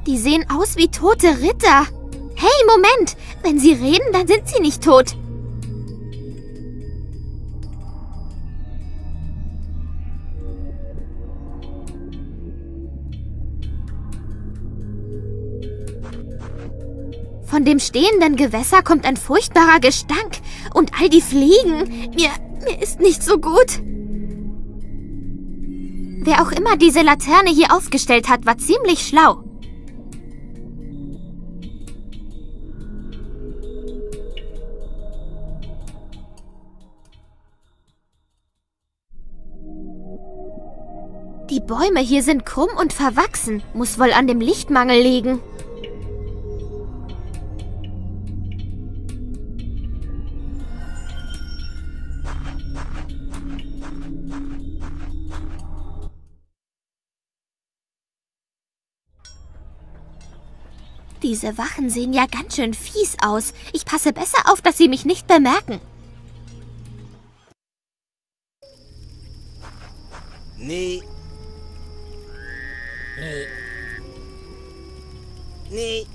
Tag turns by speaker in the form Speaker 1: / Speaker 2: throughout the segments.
Speaker 1: Die sehen aus wie tote Ritter. Hey, Moment! Wenn sie reden, dann sind sie nicht tot. Von dem stehenden Gewässer kommt ein furchtbarer Gestank. Und all die Fliegen. Mir ist nicht so gut. Wer auch immer diese Laterne hier aufgestellt hat, war ziemlich schlau. Die Bäume hier sind krumm und verwachsen. Muss wohl an dem Lichtmangel liegen. Diese Wachen sehen ja ganz schön fies aus. Ich passe besser auf, dass sie mich nicht bemerken.
Speaker 2: Nee. Nee. Nee.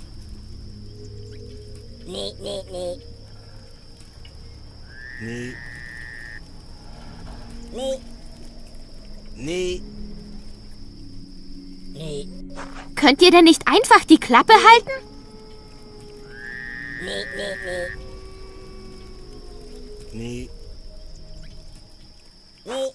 Speaker 2: Nee, nee, nee. Nee. Nee. Nee. Nee.
Speaker 1: Könnt ihr denn nicht einfach die Klappe halten?
Speaker 2: Nee, nee, nee. Nee. Nee.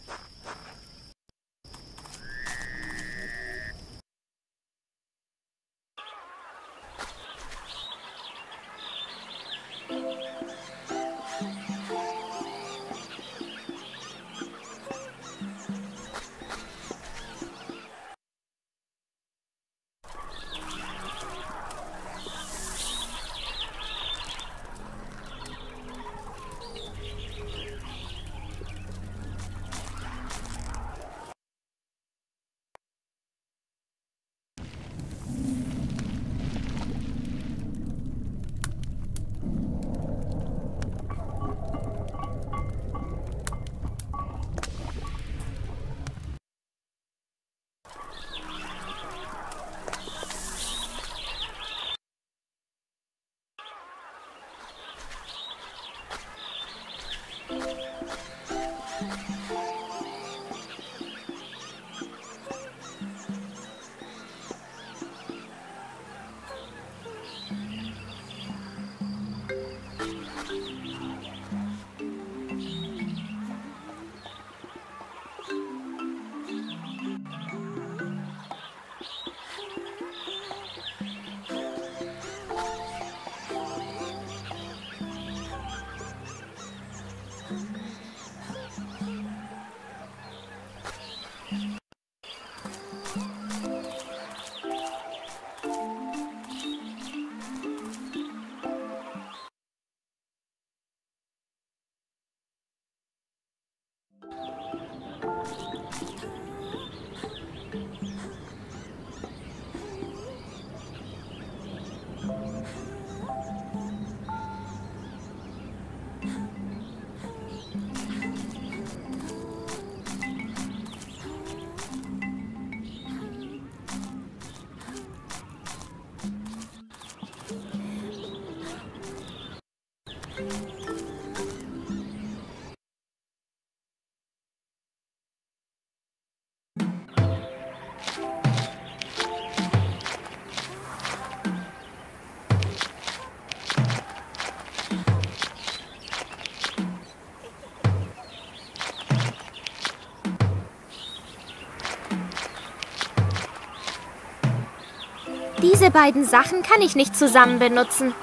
Speaker 1: Diese beiden Sachen kann ich nicht zusammen benutzen.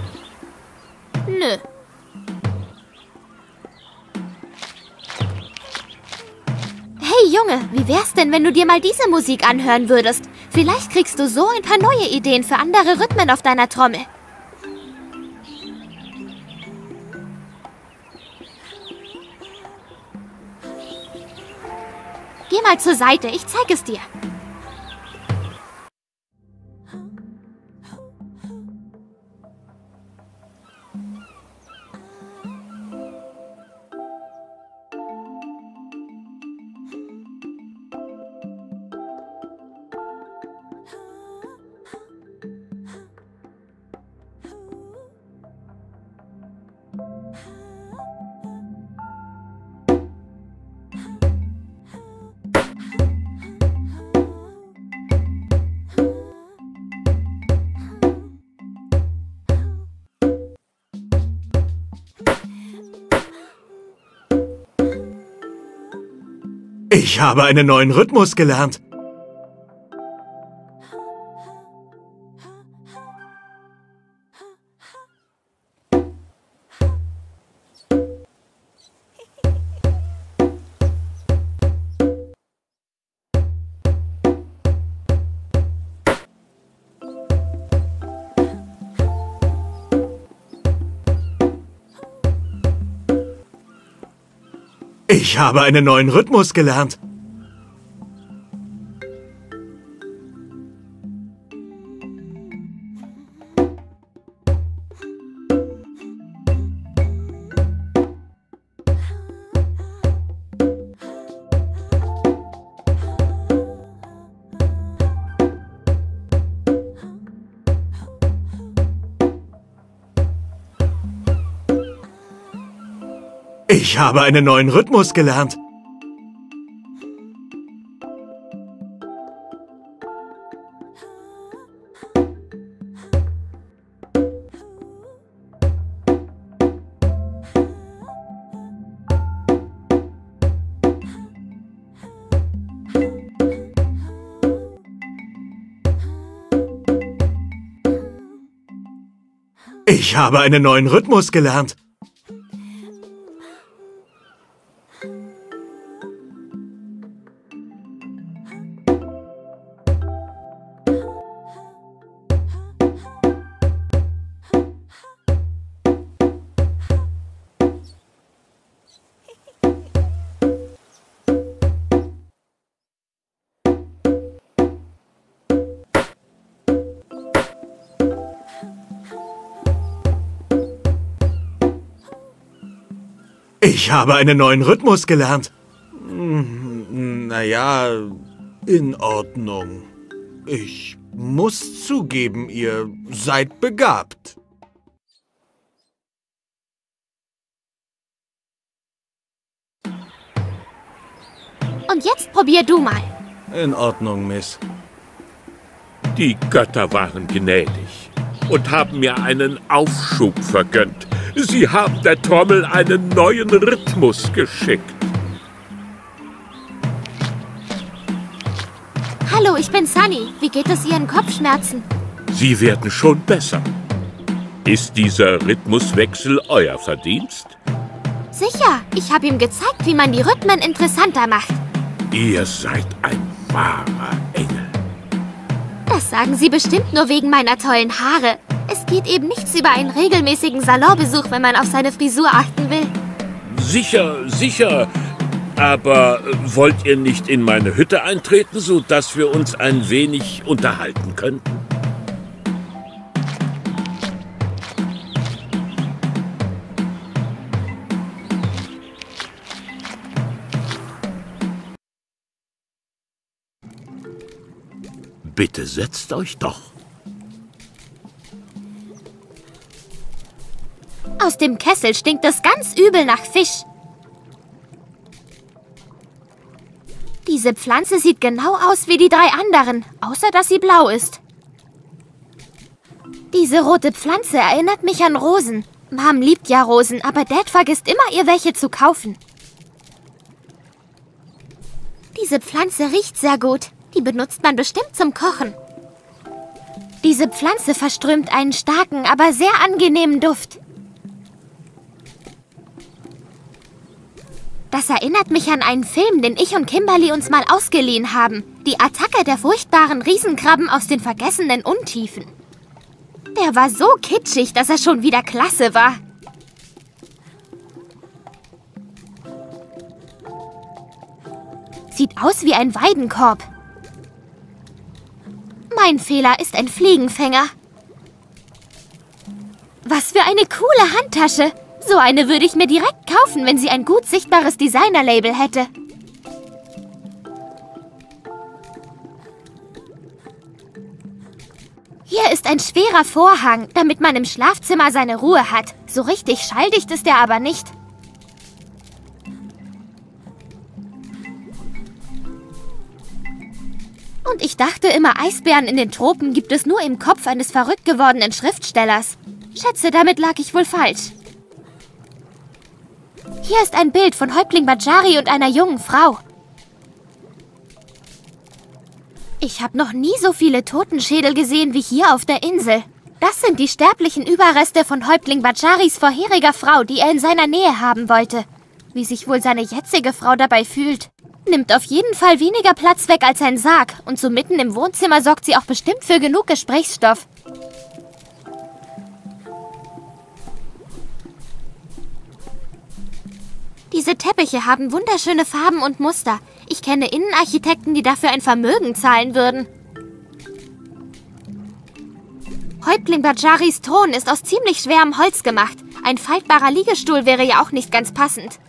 Speaker 1: Nö. Hey Junge, wie wär's denn, wenn du dir mal diese Musik anhören würdest? Vielleicht kriegst du so ein paar neue Ideen für andere Rhythmen auf deiner Trommel. Geh mal zur Seite, ich zeig es dir.
Speaker 3: Ich habe einen neuen Rhythmus gelernt. Ich habe einen neuen Rhythmus gelernt. Ich habe einen neuen Rhythmus gelernt. Ich habe einen neuen Rhythmus gelernt. Ich habe einen neuen Rhythmus gelernt. Naja, in Ordnung. Ich muss zugeben, ihr seid begabt.
Speaker 1: Und jetzt probier du mal.
Speaker 3: In Ordnung, Miss.
Speaker 4: Die Götter waren gnädig und haben mir einen Aufschub vergönnt. Sie haben der Trommel einen neuen Rhythmus geschickt.
Speaker 1: Hallo, ich bin Sunny. Wie geht es Ihren Kopfschmerzen?
Speaker 4: Sie werden schon besser. Ist dieser Rhythmuswechsel euer Verdienst?
Speaker 1: Sicher, ich habe ihm gezeigt, wie man die Rhythmen interessanter macht.
Speaker 4: Ihr seid ein wahrer Engel.
Speaker 1: Das sagen Sie bestimmt nur wegen meiner tollen Haare. Es geht eben nichts über einen regelmäßigen Salonbesuch, wenn man auf seine Frisur achten will.
Speaker 4: Sicher, sicher. Aber wollt ihr nicht in meine Hütte eintreten, sodass wir uns ein wenig unterhalten könnten? Bitte setzt euch doch.
Speaker 1: Aus dem Kessel stinkt es ganz übel nach Fisch. Diese Pflanze sieht genau aus wie die 3 anderen, außer dass sie blau ist. Diese rote Pflanze erinnert mich an Rosen. Mom liebt ja Rosen, aber Dad vergisst immer, ihr welche zu kaufen. Diese Pflanze riecht sehr gut. Die benutzt man bestimmt zum Kochen. Diese Pflanze verströmt einen starken, aber sehr angenehmen Duft. Das erinnert mich an einen Film, den ich und Kimberly uns mal ausgeliehen haben. Die Attacke der furchtbaren Riesenkrabben aus den vergessenen Untiefen. Der war so kitschig, dass er schon wieder klasse war. Sieht aus wie ein Weidenkorb. Mein Fehler ist ein Fliegenfänger. Was für eine coole Handtasche. So eine würde ich mir direkt kaufen, wenn sie ein gut sichtbares Designer-Label hätte. Hier ist ein schwerer Vorhang, damit man im Schlafzimmer seine Ruhe hat. So richtig schalldicht ist er aber nicht. Und ich dachte immer, Eisbären in den Tropen gibt es nur im Kopf eines verrückt gewordenen Schriftstellers. Schätze, damit lag ich wohl falsch. Hier ist ein Bild von Häuptling Bajari und einer jungen Frau. Ich habe noch nie so viele Totenschädel gesehen wie hier auf der Insel. Das sind die sterblichen Überreste von Häuptling Bajaris vorheriger Frau, die er in seiner Nähe haben wollte. Wie sich wohl seine jetzige Frau dabei fühlt. Nimmt auf jeden Fall weniger Platz weg als ein Sarg. Und so mitten im Wohnzimmer sorgt sie auch bestimmt für genug Gesprächsstoff. Diese Teppiche haben wunderschöne Farben und Muster. Ich kenne Innenarchitekten, die dafür ein Vermögen zahlen würden. Häuptling Bajaris Thron ist aus ziemlich schwerem Holz gemacht. Ein faltbarer Liegestuhl wäre ja auch nicht ganz passend.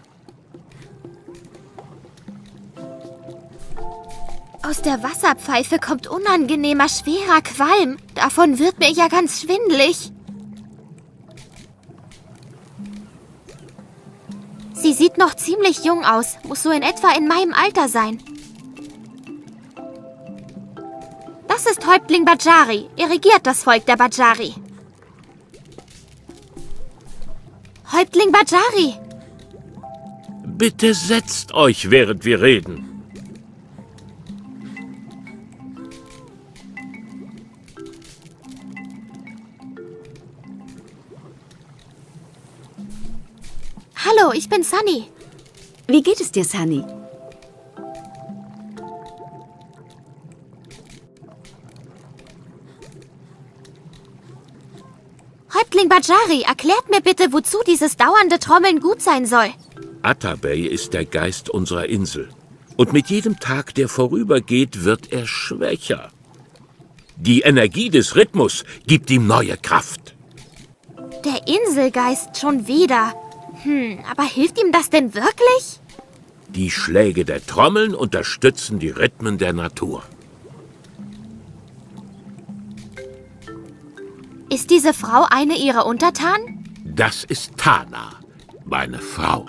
Speaker 1: Aus der Wasserpfeife kommt unangenehmer, schwerer Qualm. Davon wird mir ja ganz schwindelig. Sie sieht noch ziemlich jung aus, muss so in etwa in meinem Alter sein. Das ist Häuptling Bajari. Er regiert das Volk der Bajari. Häuptling Bajari!
Speaker 4: Bitte setzt euch, während wir reden.
Speaker 1: Hallo, ich bin Sunny.
Speaker 5: Wie geht es dir, Sunny?
Speaker 1: Häuptling Bajari, erklärt mir bitte, wozu dieses dauernde Trommeln gut sein soll.
Speaker 4: Atabey ist der Geist unserer Insel. Und mit jedem Tag, der vorübergeht, wird er schwächer. Die Energie des Rhythmus gibt ihm neue Kraft.
Speaker 1: Der Inselgeist schon wieder. Aber hilft ihm das denn wirklich?
Speaker 4: Die Schläge der Trommeln unterstützen die Rhythmen der Natur.
Speaker 1: Ist diese Frau eine ihrer Untertanen?
Speaker 4: Das ist Tana, meine Frau.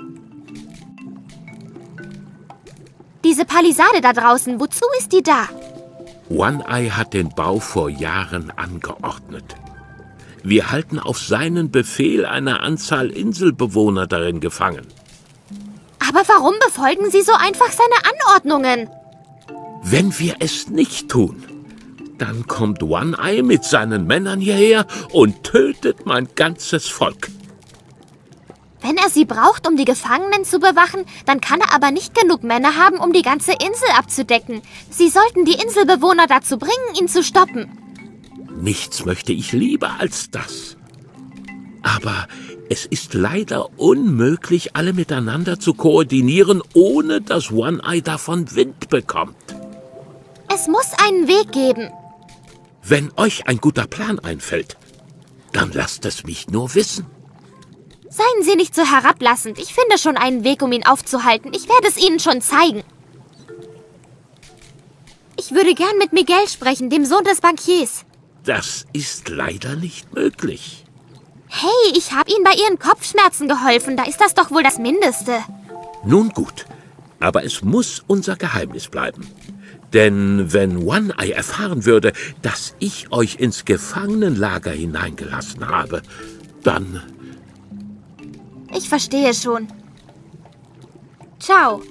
Speaker 1: Diese Palisade da draußen, wozu ist die da?
Speaker 4: One-Eye hat den Bau vor Jahren angeordnet. Wir halten auf seinen Befehl eine Anzahl Inselbewohner darin gefangen.
Speaker 1: Aber warum befolgen Sie so einfach seine Anordnungen?
Speaker 4: Wenn wir es nicht tun, dann kommt One-Eye mit seinen Männern hierher und tötet mein ganzes Volk.
Speaker 1: Wenn er sie braucht, um die Gefangenen zu bewachen, dann kann er aber nicht genug Männer haben, um die ganze Insel abzudecken. Sie sollten die Inselbewohner dazu bringen, ihn zu stoppen.
Speaker 4: Nichts möchte ich lieber als das. Aber es ist leider unmöglich, alle miteinander zu koordinieren, ohne dass One-Eye davon Wind bekommt.
Speaker 1: Es muss einen Weg geben.
Speaker 4: Wenn euch ein guter Plan einfällt, dann lasst es mich nur wissen.
Speaker 1: Seien Sie nicht so herablassend. Ich finde schon einen Weg, um ihn aufzuhalten. Ich werde es Ihnen schon zeigen. Ich würde gern mit Miguel sprechen, dem Sohn des Bankiers.
Speaker 4: Das ist leider nicht möglich.
Speaker 1: Hey, ich habe Ihnen bei Ihren Kopfschmerzen geholfen. Da ist das doch wohl das Mindeste.
Speaker 4: Nun gut, aber es muss unser Geheimnis bleiben. Denn wenn One-Eye erfahren würde, dass ich euch ins Gefangenenlager hineingelassen habe, dann...
Speaker 1: Ich verstehe schon. Ciao.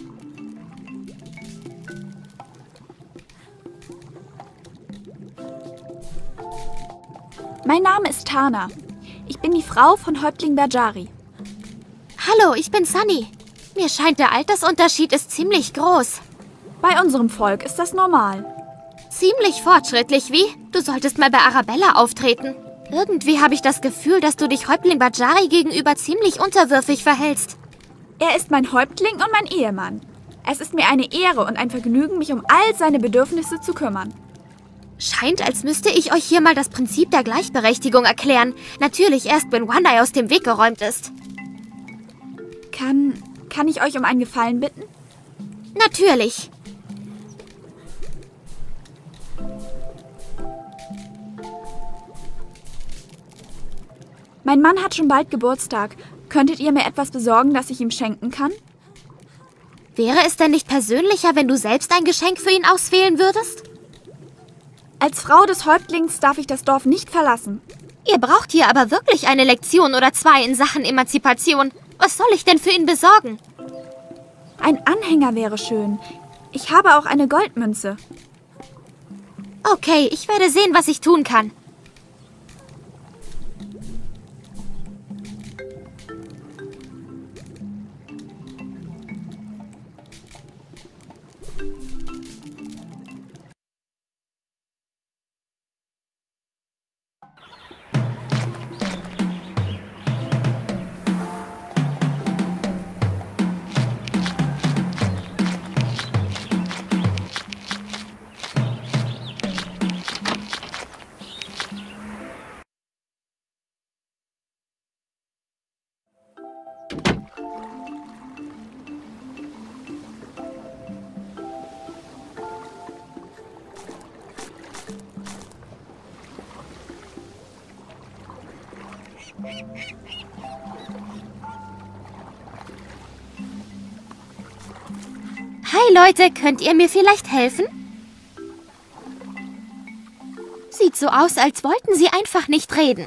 Speaker 6: Mein Name ist Tana. Ich bin die Frau von Häuptling Bajari.
Speaker 1: Hallo, ich bin Sunny. Mir scheint, der Altersunterschied ist ziemlich groß.
Speaker 6: Bei unserem Volk ist das normal.
Speaker 1: Ziemlich fortschrittlich, wie? Du solltest mal bei Arabella auftreten. Irgendwie habe ich das Gefühl, dass du dich Häuptling Bajari gegenüber ziemlich unterwürfig verhältst.
Speaker 6: Er ist mein Häuptling und mein Ehemann. Es ist mir eine Ehre und ein Vergnügen, mich um all seine Bedürfnisse zu kümmern.
Speaker 1: Scheint, als müsste ich euch hier mal das Prinzip der Gleichberechtigung erklären. Natürlich erst, wenn One-Eye aus dem Weg geräumt ist.
Speaker 6: Kann ich euch um einen Gefallen bitten?
Speaker 1: Natürlich.
Speaker 6: Mein Mann hat schon bald Geburtstag. Könntet ihr mir etwas besorgen, das ich ihm schenken kann?
Speaker 1: Wäre es denn nicht persönlicher, wenn du selbst ein Geschenk für ihn auswählen würdest?
Speaker 6: Als Frau des Häuptlings darf ich das Dorf nicht verlassen.
Speaker 1: Ihr braucht hier aber wirklich eine Lektion oder zwei in Sachen Emanzipation. Was soll ich denn für ihn besorgen?
Speaker 6: Ein Anhänger wäre schön. Ich habe auch eine Goldmünze.
Speaker 1: Okay, ich werde sehen, was ich tun kann. Hi Leute, könnt ihr mir vielleicht helfen? Sieht so aus, als wollten sie einfach nicht reden.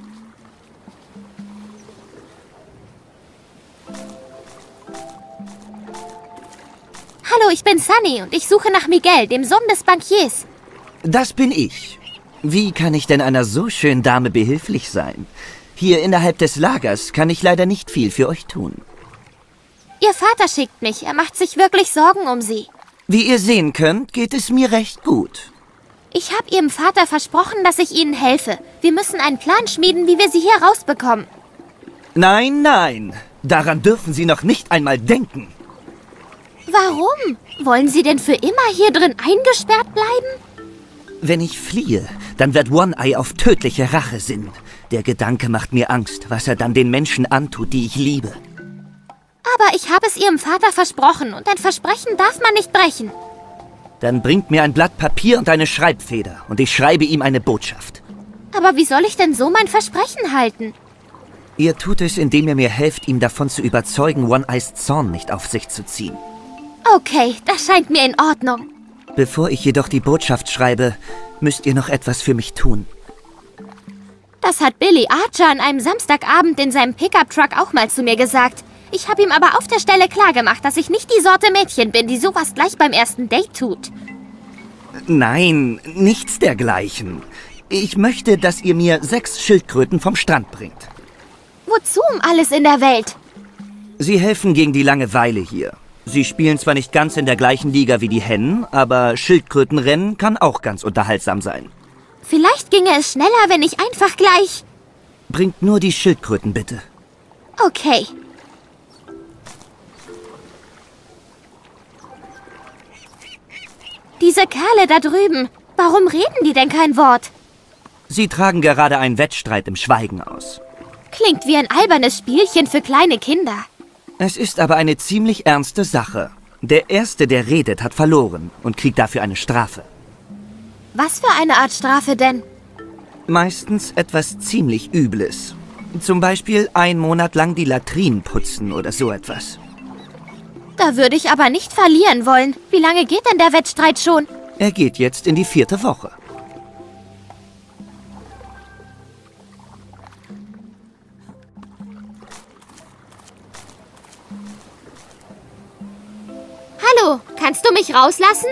Speaker 1: Hallo, ich bin Sunny und ich suche nach Miguel, dem Sohn des Bankiers.
Speaker 7: Das bin ich. Wie kann ich denn einer so schönen Dame behilflich sein? Hier innerhalb des Lagers kann ich leider nicht viel für euch tun.
Speaker 1: Ihr Vater schickt mich. Er macht sich wirklich Sorgen um sie.
Speaker 7: Wie ihr sehen könnt, geht es mir recht gut.
Speaker 1: Ich habe Ihrem Vater versprochen, dass ich Ihnen helfe. Wir müssen einen Plan schmieden, wie wir sie hier rausbekommen.
Speaker 7: Nein, nein. Daran dürfen Sie noch nicht einmal denken.
Speaker 1: Warum? Wollen Sie denn für immer hier drin eingesperrt bleiben?
Speaker 7: Wenn ich fliehe, dann wird One-Eye auf tödliche Rache sinnen. Der Gedanke macht mir Angst, was er dann den Menschen antut, die ich liebe.
Speaker 1: Aber ich habe es Ihrem Vater versprochen und ein Versprechen darf man nicht brechen.
Speaker 7: Dann bringt mir ein Blatt Papier und eine Schreibfeder und ich schreibe ihm eine Botschaft.
Speaker 1: Aber wie soll ich denn so mein Versprechen halten?
Speaker 7: Ihr tut es, indem ihr mir helft, ihm davon zu überzeugen, One-Eyes Zorn nicht auf sich zu ziehen.
Speaker 1: Okay, das scheint mir in Ordnung.
Speaker 7: Bevor ich jedoch die Botschaft schreibe, müsst ihr noch etwas für mich tun.
Speaker 1: Das hat Billy Archer an einem Samstagabend in seinem Pickup-Truck auch mal zu mir gesagt. Ich habe ihm aber auf der Stelle klargemacht, dass ich nicht die Sorte Mädchen bin, die sowas gleich beim ersten Date tut.
Speaker 7: Nein, nichts dergleichen. Ich möchte, dass ihr mir 6 Schildkröten vom Strand bringt.
Speaker 1: Wozu um alles in der Welt?
Speaker 7: Sie helfen gegen die Langeweile hier. Sie spielen zwar nicht ganz in der gleichen Liga wie die Hennen, aber Schildkrötenrennen kann auch ganz unterhaltsam sein.
Speaker 1: Vielleicht ginge es schneller, wenn ich einfach gleich...
Speaker 7: Bringt nur die Schildkröten, bitte.
Speaker 1: Okay. Diese Kerle da drüben, warum reden die denn kein Wort?
Speaker 7: Sie tragen gerade einen Wettstreit im Schweigen aus.
Speaker 1: Klingt wie ein albernes Spielchen für kleine Kinder.
Speaker 7: Es ist aber eine ziemlich ernste Sache. Der Erste, der redet, hat verloren und kriegt dafür eine Strafe.
Speaker 1: Was für eine Art Strafe denn?
Speaker 7: Meistens etwas ziemlich Übles. Zum Beispiel 1 Monat lang die Latrinen putzen oder so etwas.
Speaker 1: Da würde ich aber nicht verlieren wollen. Wie lange geht denn der Wettstreit schon?
Speaker 7: Er geht jetzt in die 4. Woche.
Speaker 1: Hallo, kannst du mich rauslassen?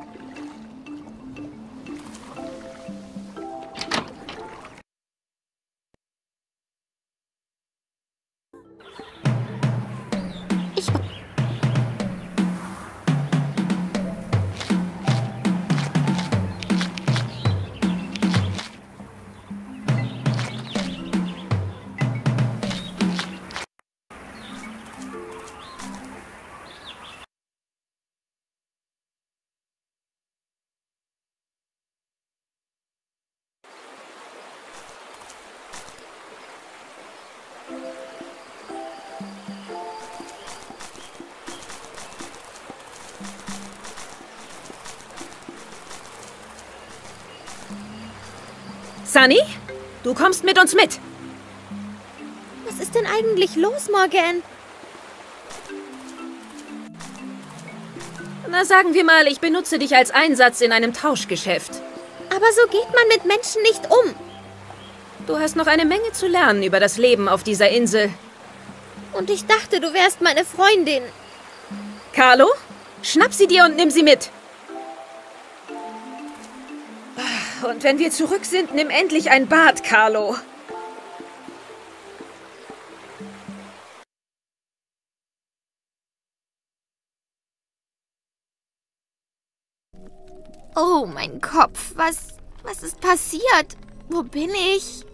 Speaker 8: Sunny, du kommst mit uns mit.
Speaker 1: Was ist denn eigentlich los, Morgan?
Speaker 8: Na, sagen wir mal, ich benutze dich als Einsatz in einem Tauschgeschäft.
Speaker 1: Aber so geht man mit Menschen nicht um.
Speaker 8: Du hast noch eine Menge zu lernen über das Leben auf dieser Insel.
Speaker 1: Und ich dachte, du wärst meine Freundin.
Speaker 8: Carlo, schnapp sie dir und nimm sie mit. Und wenn wir zurück sind, nimm endlich ein Bad, Carlo.
Speaker 1: Oh, mein Kopf. Was ist passiert? Wo bin ich?